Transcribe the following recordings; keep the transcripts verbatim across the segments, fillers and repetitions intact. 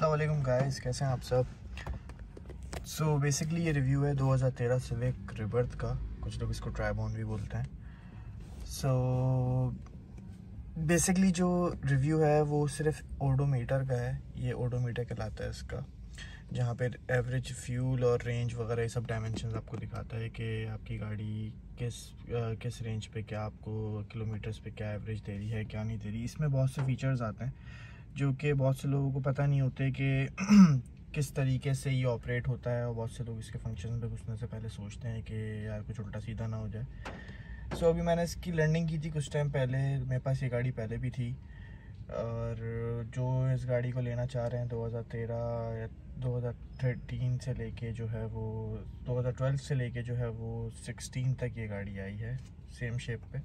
अस्सलाम वालेकुम गाइस, कैसे हैं आप सब। सो so, बेसिकली ये रिव्यू है दो हज़ार तेरह सिविक रिबर्थ का। कुछ लोग इसको ट्राइबॉन भी बोलते हैं। सो so, बेसिकली जो रिव्यू है वो सिर्फ ओडोमीटर का है। ये ओडोमीटर कहलाता है इसका, जहाँ पे एवरेज फ्यूल और रेंज वगैरह ये सब डायमेंशंस आपको दिखाता है कि आपकी गाड़ी किस आ, किस रेंज पे क्या आपको किलोमीटर्स पे क्या एवरेज दे रही है, क्या नहीं दे रही। इसमें बहुत से फीचर्स आते हैं जो कि बहुत से लोगों को पता नहीं होते कि किस तरीके से ये ऑपरेट होता है, और बहुत से लोग इसके फंक्शन पे घुसने से पहले सोचते हैं कि यार कुछ उल्टा सीधा ना हो जाए। सो so, अभी मैंने इसकी लर्निंग की थी कुछ टाइम पहले। मेरे पास ये गाड़ी पहले भी थी, और जो इस गाड़ी को लेना चाह रहे हैं दो हज़ार तेरह या दो हज़ार तेरह से लेके जो है वो दो हज़ार बारह से लेके जो है वो सोलह तक ये गाड़ी आई है सेम शेप पे।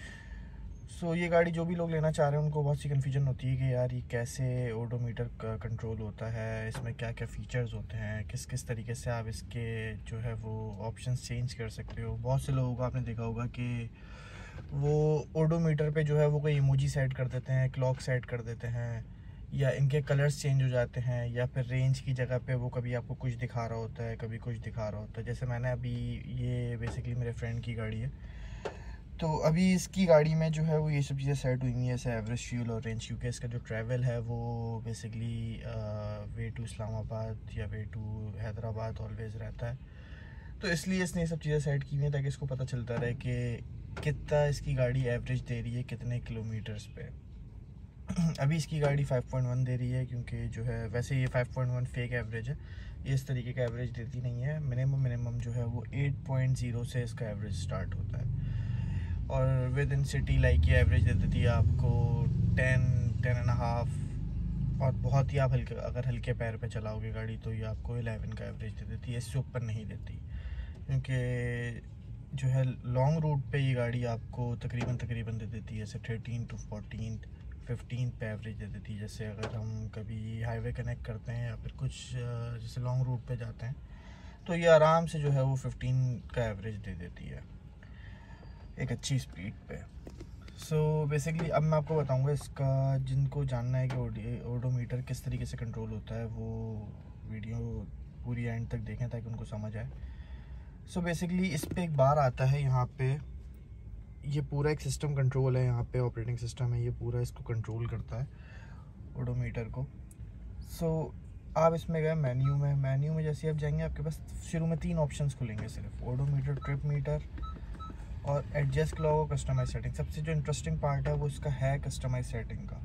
सो so, ये गाड़ी जो भी लोग लेना चाह रहे हैं उनको बहुत सी कन्फ्यूजन होती है कि यार ये कैसे ओडोमीटर का कंट्रोल होता है, इसमें क्या क्या फ़ीचर्स होते हैं, किस किस तरीके से आप इसके जो है वो ऑप्शंस चेंज कर सकते हो। बहुत से लोगों को आपने देखा होगा कि वो ओडोमीटर पे जो है वो कोई इमोजी सेट कर देते हैं, क्लॉक सेट कर देते हैं, या इनके कलर्स चेंज हो जाते हैं, या फिर रेंज की जगह पे वो कभी आपको कुछ दिखा रहा होता है, कभी कुछ दिखा रहा होता है। जैसे मैंने अभी ये बेसिकली मेरे फ्रेंड की गाड़ी है, तो अभी इसकी गाड़ी में जो है वो ये सब चीज़ें सेट हुई हैं, जैसे एवरेज फ्यूल और रेंज, क्योंकि इसका जो ट्रैवल है वो बेसिकली वे टू इस्लामाबाद या वे टू हैदराबाद ऑलवेज़ रहता है। तो इसलिए इसने ये सब चीज़ें सेट की हुई हैं ताकि इसको पता चलता रहे कि कितना इसकी गाड़ी एवरेज दे रही है कितने किलोमीटर्स पे। अभी इसकी गाड़ी फाइव पॉइंट वन दे रही है, क्योंकि जो है वैसे ये five point one fake average है, ये इस तरीके का एवरेज देती नहीं है। मिनिमम मिनिमम जो है वो एट पॉइंट ज़ीरो से इसका एवरेज स्टार्ट होता है, और विद इन सिटी लाइक ये एवरेज दे देती है आपको टेन टेन एंड हाफ, और बहुत ही आप हल्के अगर हल्के पैर पे चलाओगे गाड़ी तो ये आपको इलेवन का एवरेज दे देती है, इससे ऊपर नहीं देती। क्योंकि जो है लॉन्ग रूट पे ये गाड़ी आपको तकरीबन तकरीबन दे देती है, जैसे थर्टीन टू फोर्टीन फिफ्टीन पे एवरेज दे देती है। जैसे अगर हम कभी हाईवे कनेक्ट करते हैं या फिर कुछ जैसे लॉन्ग रूट पे जाते हैं तो ये आराम से जो है वो फिफ्टीन का एवरेज दे देती है एक अच्छी स्पीड पे। सो so, बेसिकली अब मैं आपको बताऊंगा इसका, जिनको जानना है कि ओडोमीटर किस तरीके से कंट्रोल होता है वो वीडियो पूरी एंड तक देखें ताकि उनको समझ आए। सो so, बेसिकली इस पे एक बार आता है, यहाँ पे ये पूरा एक सिस्टम कंट्रोल है, यहाँ पे ऑपरेटिंग सिस्टम है, ये पूरा इसको कंट्रोल करता है ओडोमीटर को। सो so, आप इसमें गए मेन्यू में, मेन्यू में जैसे आप जाएंगे आपके पास शुरू में तीन ऑप्शंस खुलेंगे, सिर्फ ओडोमीटर, ट्रिप मीटर और एडजस्ट क्लॉक और कस्टमाइज सेटिंग। सबसे जो इंटरेस्टिंग पार्ट है वो इसका है कस्टमाइज सेटिंग का।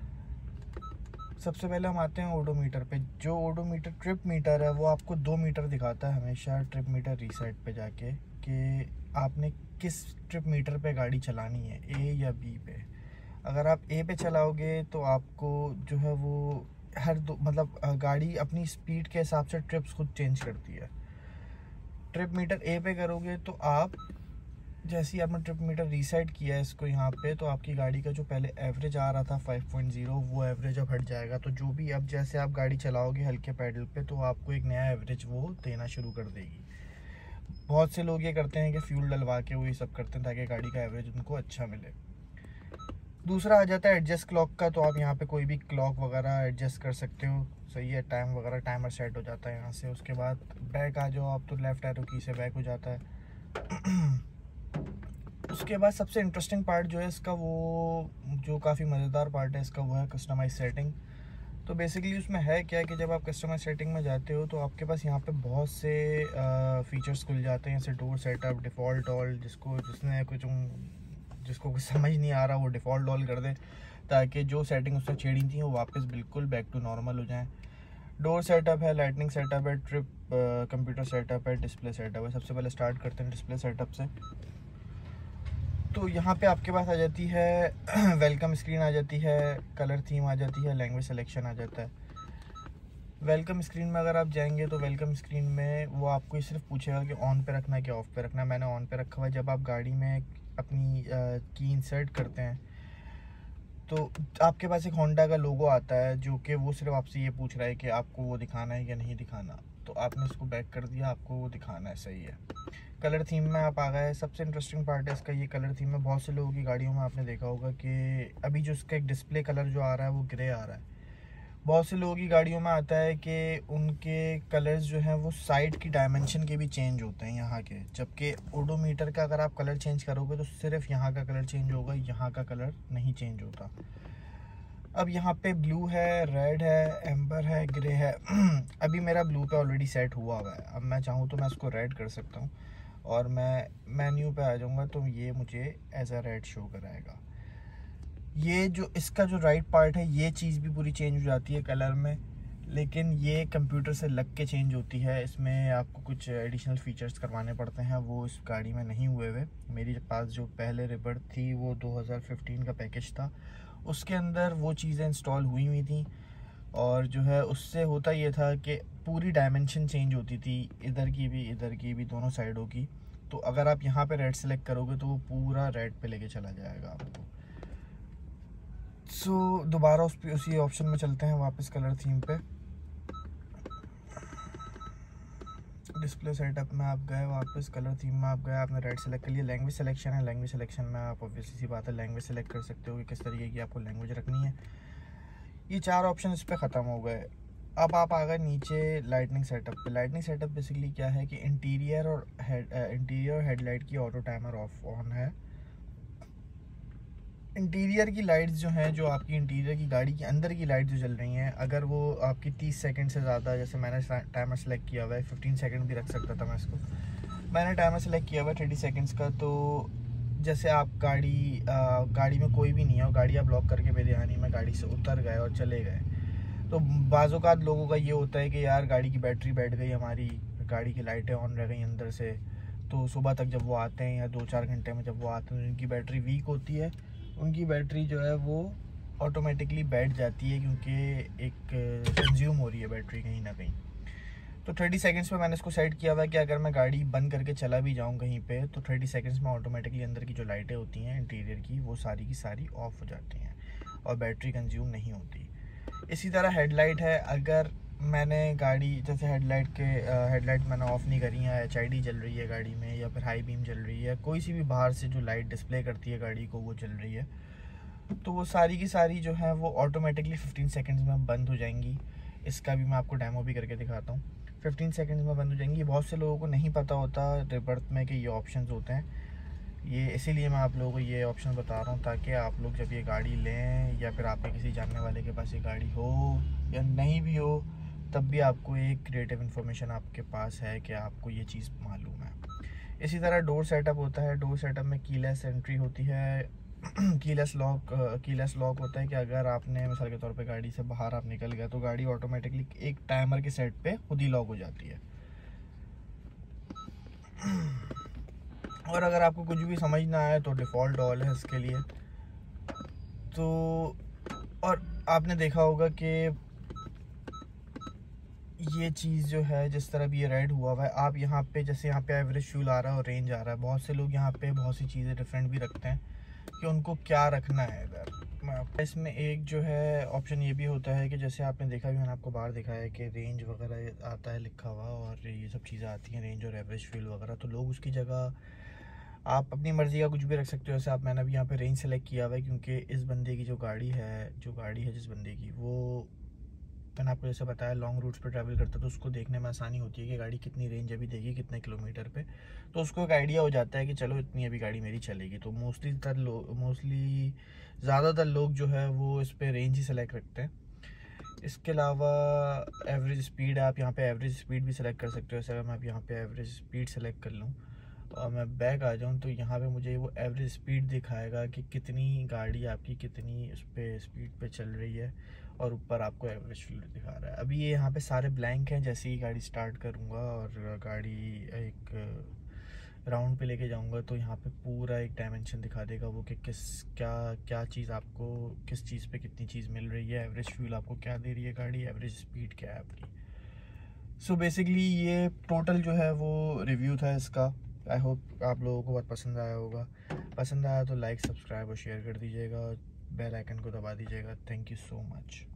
सबसे पहले हम आते हैं ओडोमीटर पे। जो ओडोमीटर ट्रिप मीटर है वो आपको दो मीटर दिखाता है हमेशा ट्रिप मीटर रीसेट पे जाके, कि आपने किस ट्रिप मीटर पे गाड़ी चलानी है, ए या बी पे। अगर आप ए पे चलाओगे तो आपको जो है वो हर दो मतलब गाड़ी अपनी स्पीड के हिसाब से ट्रिप्स खुद चेंज करती है। ट्रिप मीटर ए पे करोगे तो आप जैसे ही आपने ट्रिप मीटर रीसेट किया है इसको यहाँ पे, तो आपकी गाड़ी का जो पहले एवरेज आ रहा था फाइव पॉइंट ज़ीरो वो एवरेज अब हट जाएगा। तो जो भी अब जैसे आप गाड़ी चलाओगे हल्के पैडल पे तो आपको एक नया एवरेज वो देना शुरू कर देगी। बहुत से लोग ये करते हैं कि फ्यूल डलवा के वो ये सब करते हैं ताकि गाड़ी का एवरेज उनको अच्छा मिले। दूसरा आ जाता है एडजस्ट क्लॉक का, तो आप यहाँ पे कोई भी क्लॉक वगैरह एडजस्ट कर सकते हो, सही है। टाइम वगैरह टाइमर सेट हो जाता है यहाँ से। उसके बाद बैक आ जाओ आप तो लेफ्ट एरो की से बैक हो जाता है। उसके बाद सबसे इंटरेस्टिंग पार्ट जो है इसका, वो जो काफ़ी मज़ेदार पार्ट है इसका, वो है कस्टमाइज सेटिंग। तो बेसिकली उसमें है क्या कि जब आप कस्टमाइज सेटिंग में जाते हो तो आपके पास यहाँ पे बहुत से फीचर्स खुल जाते हैं, जैसे डोर सेटअप, डिफ़ॉल्ट ऑल, जिसको जिसने कुछ जिसको कुछ समझ नहीं आ रहा वो डिफ़ॉल्ट ऑल कर दे ताकि जो सेटिंग उसने छेड़ी थी वो वापस बिल्कुल बैक टू नॉर्मल हो जाए। डोर सेटअप है, लाइटनिंग सेटअप है, ट्रिप कंप्यूटर सेटअप है, डिस्प्ले सेटअप है। सबसे पहले स्टार्ट करते हैं डिस्प्ले सेटअप से। तो यहाँ पे आपके पास आ जाती है वेलकम स्क्रीन आ जाती है, कलर थीम आ जाती है, लैंग्वेज सिलेक्शन आ जाता है। वेलकम स्क्रीन में अगर आप जाएंगे तो वेलकम स्क्रीन में वो आपको सिर्फ पूछेगा कि ऑन पे रखना है कि ऑफ पे रखना है। मैंने ऑन पे रखा हुआ है। जब आप गाड़ी में अपनी की इंसर्ट करते हैं तो आपके पास एक होंडा का लोगो आता है जो कि वो सिर्फ आपसे ये पूछ रहा है कि आपको वो दिखाना है या नहीं दिखाना। तो आपने इसको बैक कर दिया, आपको वो दिखाना है, सही है। कलर थीम में आप आ गए। सबसे इंटरेस्टिंग पार्ट है इसका ये कलर थीम में। बहुत से लोगों की गाड़ियों में आपने देखा होगा कि अभी जो इसका एक डिस्प्ले कलर जो आ रहा है वो ग्रे आ रहा है, बहुत से लोगों की गाड़ियों में आता है कि उनके कलर्स जो हैं वो साइड की डायमेंशन के भी चेंज होते हैं यहाँ के, जबकि ओडोमीटर का अगर आप कलर चेंज करोगे तो सिर्फ यहाँ का कलर चेंज होगा, यहाँ का कलर नहीं चेंज होता। अब यहाँ पे ब्लू है, रेड है, एम्बर है, ग्रे है। अभी मेरा ब्लू पे ऑलरेडी सेट हुआ हुआ है। अब मैं चाहूँ तो मैं इसको रेड कर सकता हूँ और मैं मेन्यू पे आ जाऊँगा तो ये मुझे एज अ रेड शो कराएगा। ये जो इसका जो राइट पार्ट है ये चीज़ भी पूरी चेंज हो जाती है कलर में, लेकिन ये कंप्यूटर से लग के चेंज होती है। इसमें आपको कुछ एडिशनल फीचर्स करवाने पड़ते हैं, वो इस गाड़ी में नहीं हुए हुए। मेरे पास जो पहले रिबर्थ थी वो दो हज़ार पंद्रह का पैकेज था, उसके अंदर वो चीज़ें इंस्टॉल हुई हुई थी और जो है उससे होता ये था कि पूरी डायमेंशन चेंज होती थी, इधर की भी इधर की भी, दोनों साइडों की। तो अगर आप यहाँ पे रेड सेलेक्ट करोगे तो वो पूरा रेड पे लेके चला जाएगा आपको। सो so, दोबारा उस पे उसी ऑप्शन में चलते हैं वापस कलर थीम पे। डिस्प्ले सेटअप में आप गए, वापस कलर थीम में आप गए, आपने रेड सेलेक्ट कर लिया। लैंग्वेज सिलेक्शन है, लैंग्वेज सिलेक्शन में आप ऑब्वियसली सी बात है लैंग्वेज सेलेक्ट कर सकते हो कि किस तरीके की आपको लैंग्वेज रखनी है। ये चार ऑप्शन इस पर ख़त्म हो गए। अब आप आ गए नीचे लाइटनिंग सेटअप पे। लाइटनिंग सेटअप बेसिकली क्या है कि इंटीरियर और हेड इंटीरियर हेडलाइट की ऑटो टाइमर ऑफ ऑन है। इंटीरियर की लाइट्स जो हैं, जो आपकी इंटीरियर की गाड़ी के अंदर की लाइट जो जल रही हैं, अगर वो आपकी तीस सेकंड से ज़्यादा, जैसे मैंने टाइमर सेलेक्ट किया हुआ है, पंद्रह सेकंड भी रख सकता था मैं इसको, मैंने टाइमर सेलेक्ट किया हुआ है तीस सेकंड्स का। तो जैसे आप गाड़ी आ, गाड़ी में कोई भी नहीं है और गाड़ी आप लॉक करके बेध्यानी में गाड़ी से उतर गए और चले गए, तो बाज़ोकात लोगों का ये होता है कि यार गाड़ी की बैटरी बैठ गई, हमारी गाड़ी की लाइटें ऑन रह गई अंदर से। तो सुबह तक जब वो आते हैं या दो चार घंटे में जब वो आते हैं, उनकी बैटरी वीक होती है, उनकी बैटरी जो है वो ऑटोमेटिकली बैठ जाती है, क्योंकि एक कंज्यूम हो रही है बैटरी कहीं ना कहीं। तो तीस सेकंड्स में मैंने इसको सेट किया हुआ है कि अगर मैं गाड़ी बंद करके चला भी जाऊं कहीं पे, तो तीस सेकंड्स में ऑटोमेटिकली अंदर की जो लाइटें होती हैं इंटीरियर की, वो सारी की सारी ऑफ हो जाती हैं और बैटरी कंज्यूम नहीं होती। इसी तरह हेडलाइट है, अगर मैंने गाड़ी जैसे हेडलाइट के हेडलाइट मैंने ऑफ़ नहीं करी है, एच आई डी चल रही है गाड़ी में, या फिर हाई बीम चल रही है, कोई सी भी बाहर से जो लाइट डिस्प्ले करती है गाड़ी को वो चल रही है, तो वो सारी की सारी जो है वो ऑटोमेटिकली पंद्रह सेकंड्स में बंद हो जाएंगी। इसका भी मैं आपको डेमो भी करके दिखाता हूँ। पंद्रह सेकंड्स में बंद हो जाएंगी। बहुत से लोगों को नहीं पता होता रिबर्थ में कि ये ऑप्शंस होते हैं, ये इसीलिए मैं आप लोगों को ये ऑप्शन बता रहा हूँ, ताकि आप लोग जब ये गाड़ी लें या फिर आपके किसी जानने वाले के पास ये गाड़ी हो या नहीं भी हो, तब भी आपको एक क्रिएटिव इन्फॉर्मेशन आपके पास है कि आपको ये चीज़ मालूम है। इसी तरह डोर सेटअप होता है। डोर सेटअप में कीलेस एंट्री होती है, कीलेस लॉक कीलेस लॉक होता है कि अगर आपने मिसाल के तौर पे गाड़ी से बाहर आप निकल गए तो गाड़ी ऑटोमेटिकली एक टाइमर के सेट पे खुद ही लॉक हो जाती है। और अगर आपको कुछ भी समझ ना आए तो डिफ़ॉल्ट ऑल है इसके लिए। तो और आपने देखा होगा कि ये चीज़ जो है, जिस तरह भी ये रेड हुआ हुआ है, आप यहाँ पे जैसे यहाँ पे एवरेज फ्यूल आ रहा है और रेंज आ रहा है, बहुत से लोग यहाँ पे बहुत सी चीज़ें डिफरेंट भी रखते हैं कि उनको क्या रखना है इधर। इसमें एक जो है ऑप्शन ये भी होता है कि जैसे आपने देखा भी, मैंने आपको बाहर दिखाया है कि रेंज वगैरह आता है लिखा हुआ और ये सब चीज़ें आती हैं, रेंज और एवरेज फ्यूल वगैरह। तो लोग उसकी जगह आप अपनी मर्ज़ी का कुछ भी रख सकते हो। जैसे आप मैंने अभी यहाँ पे रेंज सेलेक्ट किया हुआ है, क्योंकि इस बंदे की जो गाड़ी है जो गाड़ी है जिस बंदे की, वो मैंने आपको जैसे बताया लॉन्ग रूट्स पे ट्रैवल करता है, तो उसको देखने में आसानी होती है कि गाड़ी कितनी रेंज अभी देगी, कितने किलोमीटर पे, तो उसको एक आइडिया हो जाता है कि चलो इतनी अभी गाड़ी मेरी चलेगी। तो मोस्टली तर लोग मोस्टली ज़्यादातर लोग जो है वो इस पर रेंज ही सेलेक्ट रखते हैं। इसके अलावा एवरेज स्पीड, आप यहाँ पे एवरेज स्पीड भी सिलेक्ट कर सकते हो। जैसे अगर मैं यहाँ पे एवरेज स्पीड सेलेक्ट कर लूँ और मैं बैक आ जाऊँ, तो यहाँ पे मुझे वो एवरेज स्पीड दिखाएगा कि कितनी गाड़ी आपकी कितनी उस पर स्पीड पे चल रही है, और ऊपर आपको एवरेज फ्यूल दिखा रहा है। अभी ये यहाँ पे सारे ब्लैंक हैं। जैसे ही गाड़ी स्टार्ट करूँगा और गाड़ी एक राउंड पे लेके जाऊँगा, तो यहाँ पे पूरा एक डायमेंशन दिखा देगा वो कि किस क्या क्या चीज़ आपको किस चीज़ पे कितनी चीज़ मिल रही है, एवरेज फ्यूल आपको क्या दे रही है गाड़ी, एवरेज स्पीड क्या है आपकी। सो so बेसिकली ये टोटल जो है वो रिव्यू था इसका। आई होप आप लोगों को बहुत पसंद आया होगा। पसंद आया तो लाइक, सब्सक्राइब और शेयर कर दीजिएगा, बेल आइकन को दबा दीजिएगा। Thank you so much.